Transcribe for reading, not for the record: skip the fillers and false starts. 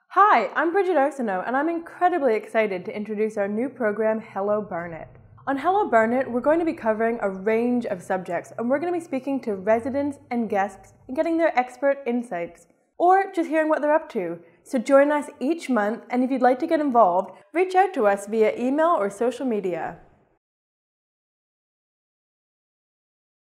Hi, I'm Bridget Arsenault, and I'm incredibly excited to introduce our new program, Hello Barnet. On Hello Barnet, we're going to be covering a range of subjects, and we're going to be speaking to residents and guests and getting their expert insights, or just hearing what they're up to. So join us each month, and if you'd like to get involved, reach out to us via email or social media.